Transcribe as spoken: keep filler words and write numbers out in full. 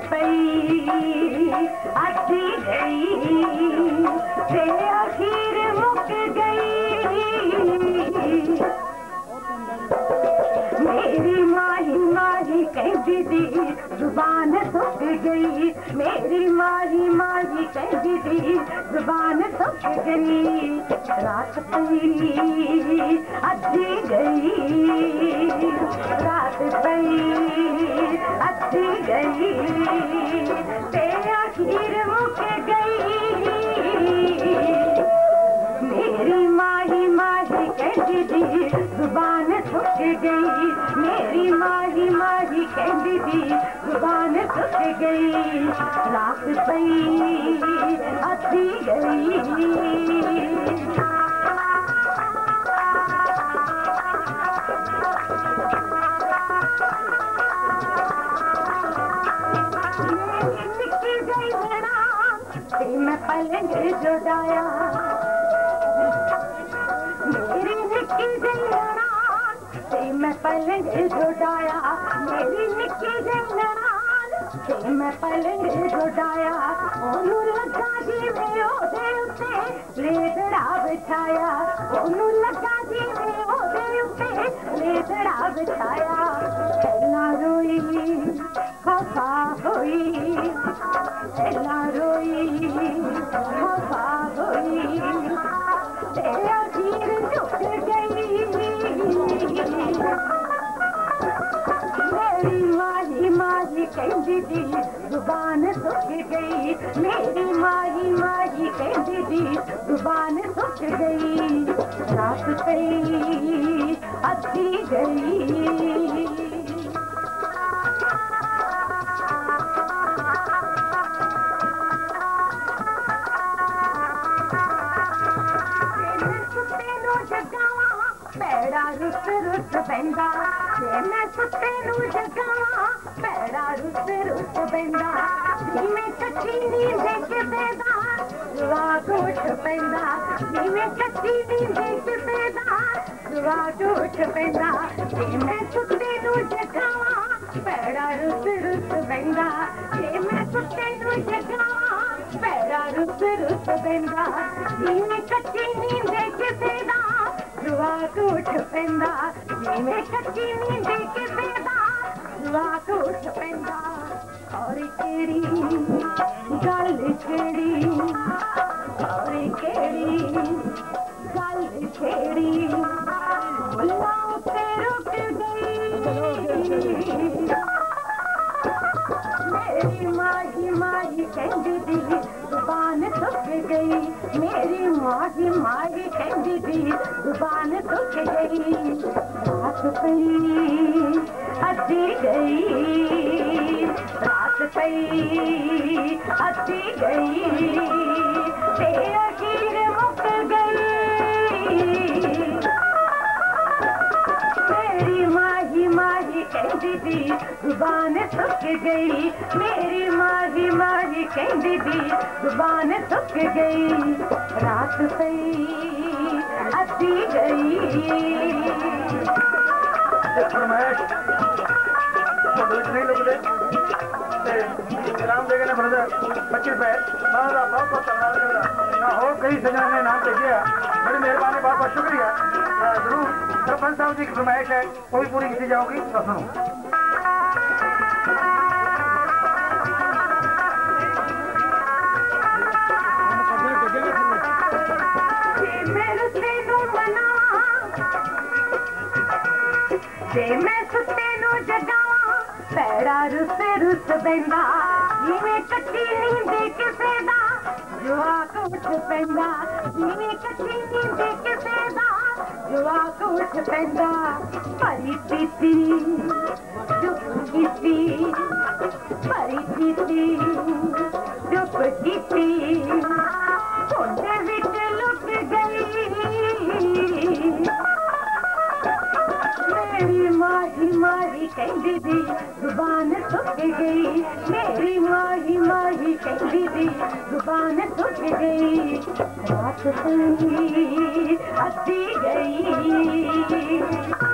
पई अची गई ते आखिर मुक गई मेरी माही माही कहती थी जुबान सुख गई मेरी माही माही कहती थी जुबान सुख गई रात पई अची गई रात पई अची गई ते आखिर मुक गई मेरी माही माही कहती थी जुबान सुख गई मेरी माही माही कहती थी जुबान सुख गई रात पई अची गई मैं पलंग जुड़ाया मेरी निक्की गई नाराज ते मैं पलंग जुड़ाया मेरी निक्की गई नाराज ते मैं पलंग जुड़ाया ओनू लगा जी में ओदे उत्ते लेदड़ा बिछाया ओनू लगा जी में ओदे उत्ते लेदड़ा बिछाया पहला रोई खफा होई पहला रोई खफा होई तेरा तीर झुक गई मेरी माही माही कहती थी जुबान सुख गई मेरी माही माही कहती थी जुबान सुख गई रात पई अची गई पैड़ा रुस रुस बंदा मैं सुते नू जगावा पैड़ा रुस रुस बंदा मैं कच्ची नींद के बेदा जुआ उठ पैंदा मैं कच्ची नींद के बेदा जुआ उठ पैंदा मैं सुते नू जगावा पैड़ा रुस रुस बंदा मैं सुते नू जगावा पैड़ा रुस रुस बंदा मैं कच्ची नींद के बेदा जुआ उठ पैंदा मैं कच्ची नींद के बेदा जुआ उठ पैंदा और केड़ी गल छेड़ी और केड़ी गल छेड़ी बुला ते रुक गई मेरी माही माही कहती थी जुबान सुख गई मेरी माही माही कहती थी जुबान सुख गई रात पई अची गई रात पई अची गई ते आखिर मुक गई मेरी माही माही कहती थी जुबान सुख गई मेरी माही माही कहती थी जुबान सुख गई रात पई अची गई इनाम देने ब्रदर पच्चीस रुपए बहुत बहुत धन्यवाद ना हो कई सजना ने नाम भेजा बड़ी मेहरबानी बहुत बहुत शुक्रिया जरूर सरपंच साहब जी की फरमाइश है कोई पूरी की जाओगी तो सुनो मैं सुते नू जगावा पैड़ा रुस रुस बंदा जिवें कच्ची नींद किसे दा जुआ उठ पैंदा जिवें कच्ची नींद किसे दा जुआ उठ पैंदा परी पीती चुप कीती परी पीती चुप कीती सोने विच लुक गई मेरी माही माही कहती थी जुबान सुख गई मेरी माही माही कहती थी जुबान सुख गई रात पई अची गई